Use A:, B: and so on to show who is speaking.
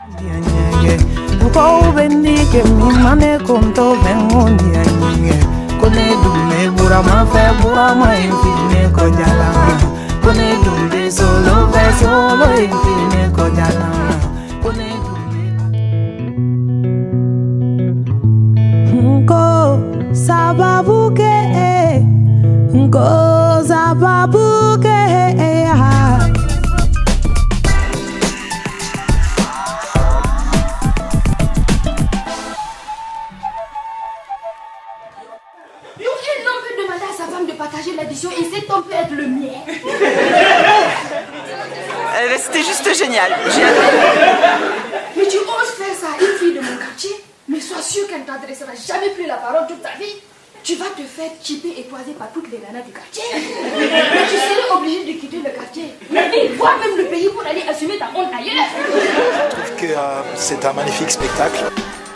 A: C'était juste génial. J'ai adoré.
B: Mais tu oses faire ça à une fille de mon quartier? Mais sois sûr qu'elle ne t'adressera jamais plus la parole toute ta vie. Tu vas te faire chipper et toiser par toutes les nanas du quartier. Mais tu serais obligé de quitter le quartier, la ville, voire même le pays pour aller assumer ta honte ailleurs.
C: Je trouve que c'est un magnifique spectacle.